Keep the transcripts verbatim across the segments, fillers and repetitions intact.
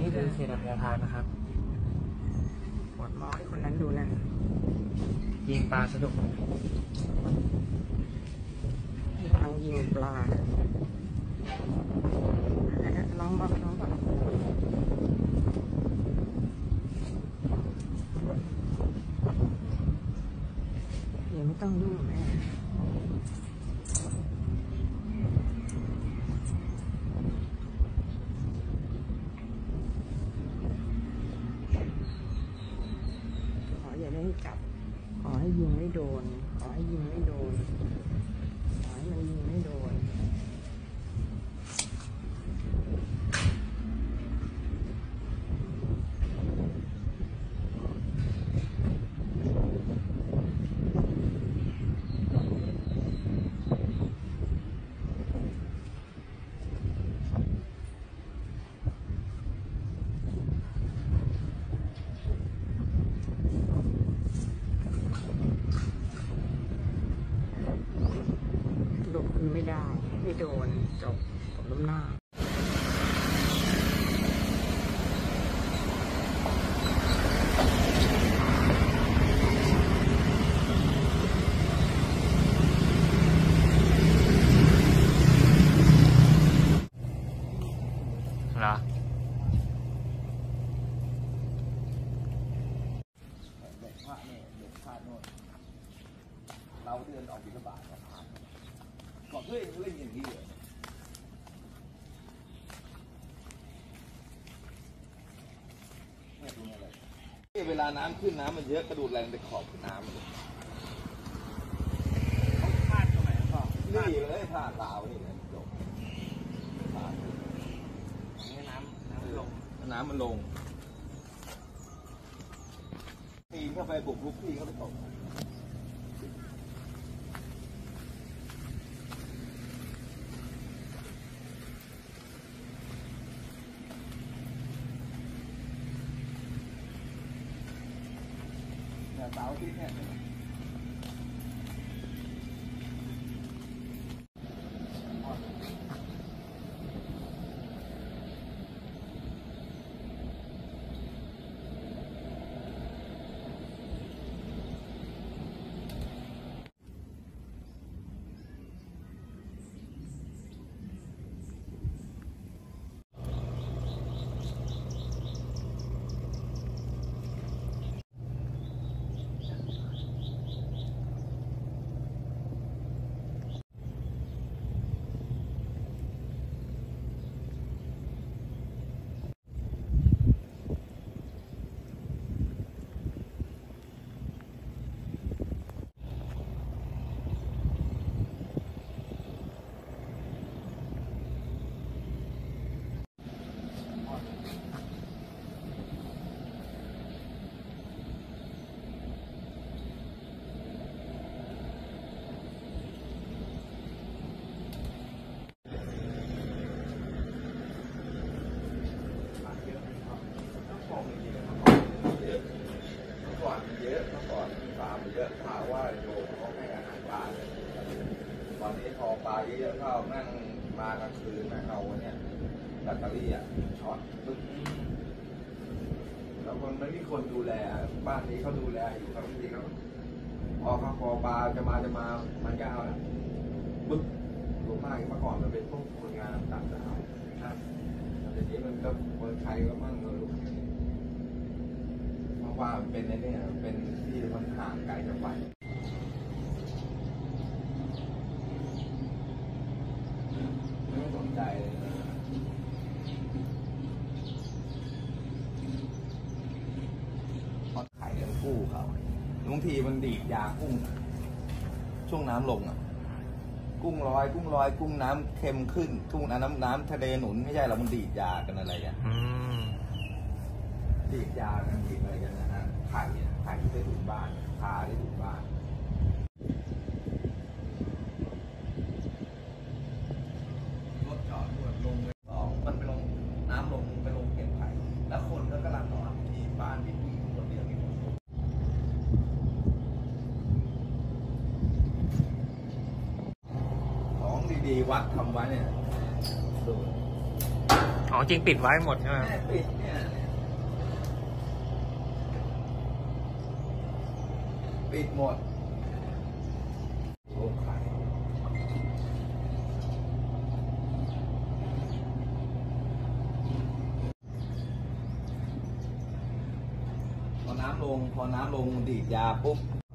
คือเขตอันธพาลนะครับปวดมองให้คนนั้นดูนั่นยิงปลาสนุกทางยิงปลาน้องบอกน้องบอกเดี๋ยวไม่ต้องยุ่งแม่ขออย่าได้จับขอให้ยิงไม่โดนขอให้ยิงไม่โดนขอให้มันยิงไม่โดนหลบคือไม่ได้ไม่โดนจบผมล้มหน้าเหรอเด็กพระเนี่ยเด็กพระโน่นเราเดินออกบิณฑบาตบอกเฮ้ยเล่นอย่างนี้เลยเนี่ยตรงนี้เลยเวลาน้ำขึ้นน้ำมันเยอะกระดูดแรงไปขอบน้ำเลยเขาพลาดตรงไหนครับพ่อนี่เลยผ่านลาวนี่เลยจบผ่านนี่น้ำน้ำลงน้ำมันลงปีนเข้าไปบุกลุกพี่เขาไปตกเสาร์อาทิตย์เนี่ยตอนนี้พอปลาเยอะเข้านั่งมากลางคืนนะเอาเนี่ยแบตเตอรี่อ่ะช็อตปึ๊บแล้วมันไม่มีคนดูแลบ้านนี้เขาดูแลอยู่ครับบางทีเขาพอเขาพอปลาจะมาจะมามันก็เอาปึ๊บตัวมากเมื่อก่อนมันเป็นพวกคนงานต่างดาวครับแต่ทีนี้มันก็คนไทยก็มั่งเลยเพราะว่าเป็นในนี้เป็นที่มันห่างไกลจากไปไม่สนใจเลยพอขายเงินกู้เขาบางทีมันดีดยากุ้งช่วงน้ำลงอ่ะกุ้งลอยกุ้งลอยกุ้งน้ำเค็มขึ้นทุ่งน้ำน้ำทะเลหนุนไม่ใช่หรอมันดีดยากันอะไรอย่างดีดยากันดีดอะไรกันนะฮะไข่ไข่ที่ได้ถูกบ้านพาได้ถูกบ้านรถจอดลงไปสองมันไปลงน้ำลงไปลงเก็บไข่แล้วคนก็กำลังนอนที่บ้านที่ผู้หญิงคนเดียวมีคนของดีๆวัดทำไว้เนี่ยดูอ๋อของจริงปิดไว้หมดใช่ไหมปิดเนี่ยปิดหมดโอ้ไข่พอน้ำลงพอน้ำลงดีดยาปุ๊บ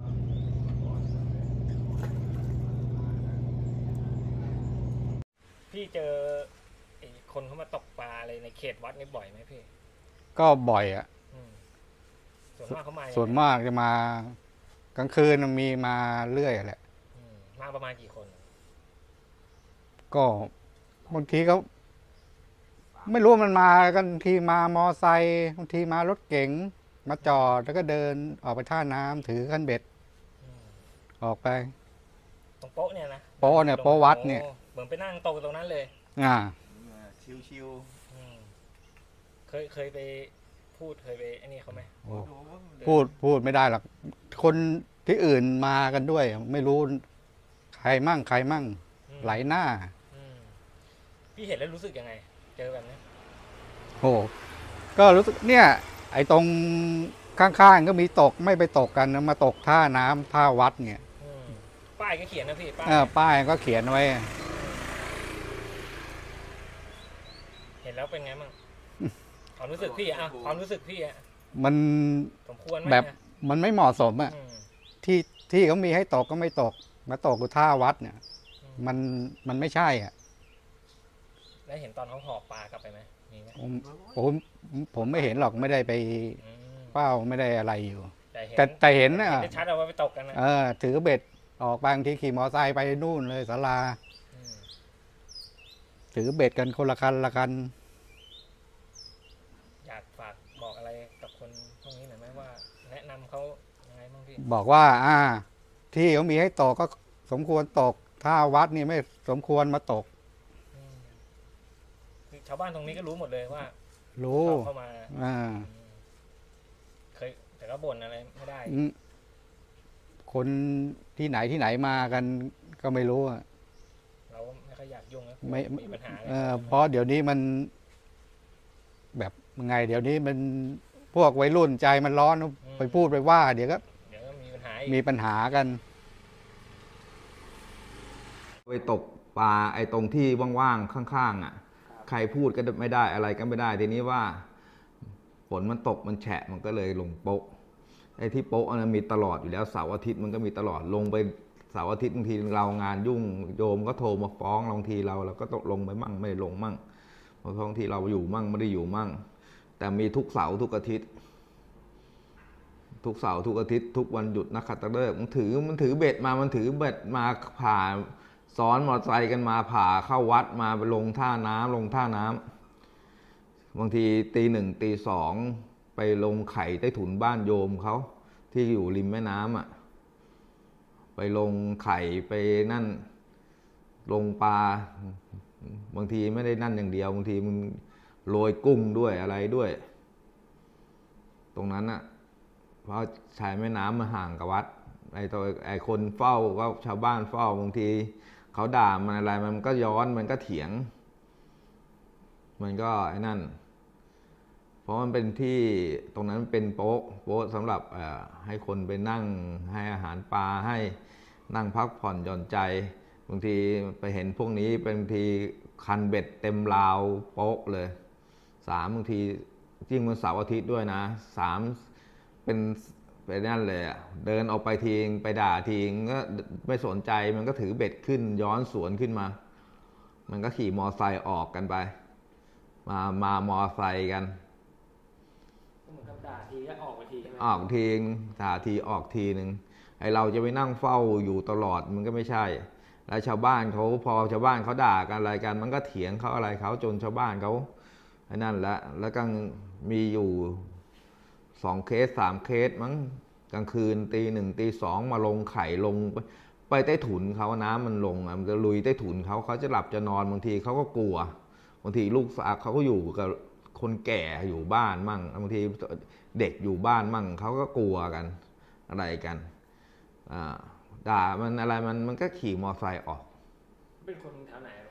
พี่เจอไอ้คนเขามาตกปลาอะไรในเขตวัดนี่บ่อยไหมพี่ก็บ่อยอ่ะอืมส่วนมากเขามาส่วนมากจะมากลางคืนมีมาเรื่อยแหละอืมมาประมาณกี่คนก็บางทีเขาไม่รู้มันมากันทีมามอไซค์บางทีมารถเก๋งมาจอดแล้วก็เดินออกไปท่าน้ำถือคันเบ็ดอืมออกไปตรงโป๊ะเนี่ยนะโป๊ะเนี่ยโป๊ะวัดเนี่ยโอ้เหมือนไปนั่งตกตรงนั้นเลยอ่าชิวอืมเคยเคยไปพูดเคยไปไอ้นี่เขาไหมโอ้พูดพูดไม่ได้หรอกคนที่อื่นมากันด้วย ไม่รู้ใครมั่งใครมั่งอืมไหลหน้าอืมพี่เห็นแล้วรู้สึกยังไง เจอแบบนี้โอ้ก็รู้สึกเนี่ย ไอ้ตรงข้างๆก็มีตกไม่ไปตกกันนะมาตกท่าน้ำท่าวัดเนี่ยอืมป้ายก็เขียนนะพี่ป้ายเออป้ายก็เขียนไว้เห็นแล้วเป็นไงบ้างความรู้สึกพี่อะความรู้สึกพี่อะมันสมควรไหมแบบอะมันไม่เหมาะสมอะอืมที่ที่เขามีให้ตกก็ไม่ตก มาตกอยู่ท่าวัดเนี่ยอืมมันมันไม่ใช่อ่ะแล้วเห็นตอนเขาหอบปลากลับไปไหมมีไหมผมผมผมไม่เห็นหรอกไม่ได้ไปอืมเฝ้าไม่ได้อะไรอยู่แต่เห็นแต่แต่เห็นน่ะเห็นได้ชัดเอาว่าไปตกกันนะเออ ถือเบ็ดออกบางทีขี่มอไซค์ไปนู่นเลยศาลามถือเบ็ดกันคนละคันละคันอยากฝากบอกอะไรกับคนพวกนี้หน่อยไหมว่า แนะนำเขายังไงบ้างพี่บอกว่า อ่า ที่เขามีให้ตกก็สมควรตกท่าวัดนี่ไม่สมควรมาตกอืมคือชาวบ้านตรงนี้ก็รู้หมดเลยว่ารู้เข้าเข้ามาอ่าอืมเคยแต่ก็บ่นอะไรไม่ได้อืมคนที่ไหนที่ไหนมากันก็ไม่รู้อะเราก็ไม่ค่อยอยากยุ่งนะไม่มีปัญหาอะไรเออเพราะเดี๋ยวนี้มัน แบบไง เดี๋ยวนี้มันพวกวัยรุ่นใจมันร้อนไปพูดไปว่า เดี๋ยวก็เดี๋ยวก็มีปัญหาอีกมีปัญหากันๆไปตกปลาไอ้ตรงที่ว่างๆข้างๆอ่ะ ใครพูดก็ไม่ได้อะไรก็ไม่ได้ทีนี้ว่าฝนมันตกมันแฉะมันก็เลยลงโป๊ะไอ้ที่โป๊ะมันมีตลอดอยู่แล้วเสาร์อาทิตย์มันก็มีตลอดลงไปเสาร์อาทิตย์บางทีเรางานยุ่งโยมก็โทรมาฟ้องบางทีเราเราก็ตกลงไปมั่งไม่ได้ลงมั่งบางทีเราอยู่มั่งไม่ได้อยู่มั่ง แต่มีทุกเสาร์ทุกอาทิตย์ ทุกเสาร์ทุกอาทิตย์ทุกวันหยุดนักขัตฤกษ์มันถือมันถือเบ็ดมามันถือเบ็ดมาผ่าซ้อนมอเตอร์ไซค์กันมาผ่าเข้าวัดมาไปลงท่าน้ำลงท่าน้ำบางทีตีหนึ่งตีสองไปลงไข่ใต้ถุนบ้านโยมเขาที่อยู่ริมแม่น้ำอ่ะไปลงไข่ไปนั่นลงปลาบางทีไม่ได้นั่นอย่างเดียวบางทีมันโรยกุ้งด้วยอะไรด้วย ตรงนั้นอ่ะเพราะชายแม่น้ำมาห่างกับวัดไอ้ตัวไอ้คนเฝ้าก็ชาวบ้านเฝ้าบางทีเขาด่ามันอะไรมันก็ย้อนมันก็เถียง มันก็ไอ้นั่น เพราะมันเป็นที่ตรงนั้นเป็นโป๊ะโป๊ะสำหรับให้คนไปนั่งให้อาหารปลาให้นั่งพักผ่อนหย่อนใจบางทีไปเห็นพวกนี้เป็นบางทีคันเบ็ดเต็มราวโป๊ะเลยสามบางทียิ่งวันเสาร์อาทิตย์ด้วยนะสามเป็นไปนั่นเลยอ่ะเดินออกไปทีงไปด่าทีงก็ไม่สนใจมันก็ถือเบ็ดขึ้นย้อนสวนขึ้นมามันก็ขี่มอไซค์ออกกันไปมามามอไซค์กันเหมือนกับด่าทีก็ออกไปทีใช่ไหมออกทีนึงด่าทีออกทีหนึ่งไอเราจะไปนั่งเฝ้าอยู่ตลอดมันก็ไม่ใช่แล้วชาวบ้านเขาพอชาวบ้านเขาด่ากันอะไรกันมันก็เถียงเขาอะไรเขาจนชาวบ้านเขาไอ้นั่นแหละแล้วก็มีอยู่สองเคสสามเคสมั้งกลางคืนตีหนึ่งตีสองมาลงไข่ลงไปไปใต้ถุนเขาน้ำมันลงมันจะลุยใต้ถุนเขาเขาจะหลับจะนอนบางทีเขาก็กลัวบางทีลูกสาวเขาก็อยู่กับคนแก่อยู่บ้านมั่งบางทีเด็กอยู่บ้านมั่งเขาก็กลัวกันอะไรกันด่ามันอะไรมันมันก็ขี่มอไซค์ออกเป็นคนแถวไหนครับพ่อ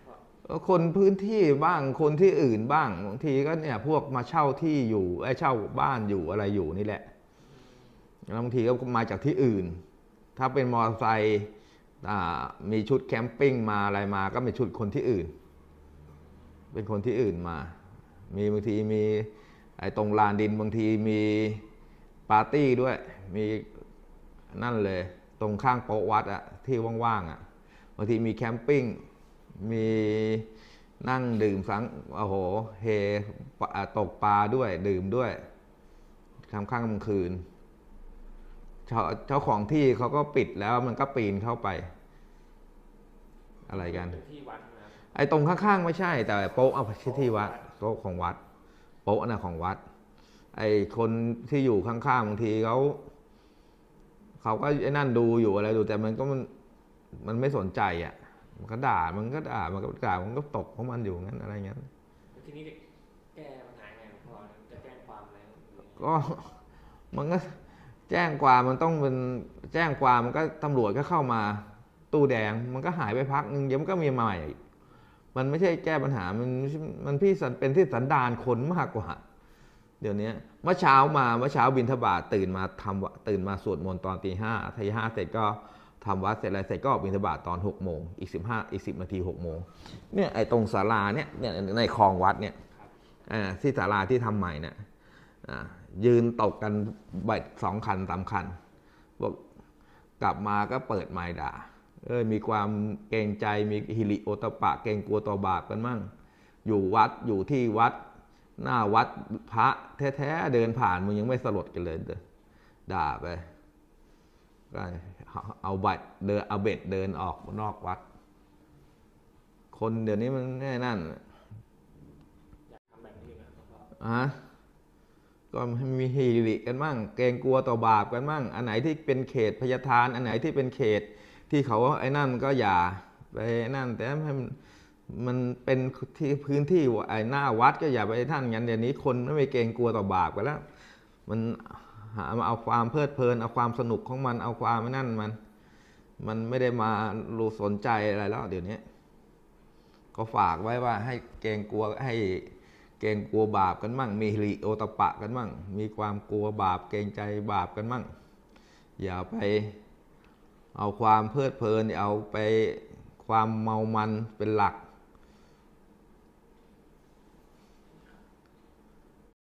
คนพื้นที่บ้างคนที่อื่นบ้างบางทีก็เนี่ยพวกมาเช่าที่อยู่ไอ้เช่าบ้านอยู่อะไรอยู่นี่แหละแล้วบางทีก็มาจากที่อื่นถ้าเป็นมอเตอร์ไซค์มีชุดแคมปิ้งมาอะไรมาก็เป็นชุดคนที่อื่นเป็นคนที่อื่นมามีบางทีมีไอ้ตรงลานดินบางทีมีปาร์ตี้ด้วยมีนั่นเลยตรงข้างโป๊ะวัดอะที่ว่างๆอะบางทีมีแคมปิ้งมีนั่งดื่มสังโอ้โหเฮตกปลาด้วยดื่มด้วยค่ำค่ำกลางคืนเจ้าของที่เขาก็ปิดแล้วมันก็ปีนเข้าไปอะไรกันไอ้ตรงข้างๆไม่ใช่แต่โป๊ะเอาที่วัดโป๊ะของวัดโป๊ะนะของวัดไอ้คนที่อยู่ข้างๆบางทีเขาเขาก็ไอ้นั่นดูอยู่อะไรดูแต่มันก็มันมันไม่สนใจอ่ะมันก็ด่ามันก็ด่ามันก็ด่ามันก็ตกของมันอยู่งั้นอะไรเงี้ยทีนี้แก้ปัญหาไงพอจะแจ้งความอะไรก็มันก็แจ้งความมันต้องเป็นแจ้งความมันก็ตำรวจก็เข้ามาตู้แดงมันก็หายไปพักนึงเดี๋ยวมันก็มีมาใหม่มันไม่ใช่แก้ปัญหามันมันพี่สันเป็นที่สันดานคนมากกว่าเดี๋ยวนี้เมื่อเช้ามาเมื่อเช้าบิณฑบาตตื่นมาทำตื่นมาสวดมนต์ตอนตีห้าตีห้าเสร็จก็ทำวัดเสร็จอะไรเสร็จก็ออกบิณฑบาตตอนหกโมงอีกสิบห้าอีกสิบนาทีหกโมงเนี่ยไอ้ตรงศาลาเนี่ยเนี่ยในคลองวัดเนี่ยที่ศาลาที่ทำใหม่เนี่ยยืนตกกันใบสองคันสามคันบอกกลับมาก็เปิดไมค์ด่าเออมีความเกรงใจมีฮิริโอตปะเกรงกลัวต่อบาปกันมั่งอยู่วัดอยู่ที่วัดหน้าวัดพระแท้ๆเดินผ่านมึงยังไม่สลดกันเลยด่าไปก็เอาบัตรเดินเอาเบ็ดเดินออกนอกวัดคนเดี๋ยวนี้มันแน่นั่นอยากทำแบบนี้นะฮะก็มีฮิริกันมั่งเกรงกลัวต่อบาปกันมั่งอันไหนที่เป็นเขตพยทานอันไหนที่เป็นเขตที่เขาไอ้นั่นก็อย่าไปนั่นแต่ให้มันเป็นที่พื้นที่ไอ้หน้าวัดก็อย่าไปท่านงั้นเดี๋ยวนี้คนไม่เกรงกลัวต่อบาปกันแล้วมันหามาเอาความเพลิดเพลินเอาความสนุกของมันเอาความนั่นมันมันไม่ได้มารู้สนใจอะไรแล้วเดี๋ยวนี้ก็ฝากไว้ว่าให้เกรงกลัวให้เกรงกลัวบาปกันมั่งมีฮิริโอตปะกันมั่งมีความกลัวบาปเกรงใจบาปกันมั่งอย่าไปเอาความเพลิดเพลินเอาไปความเมามันเป็นหลัก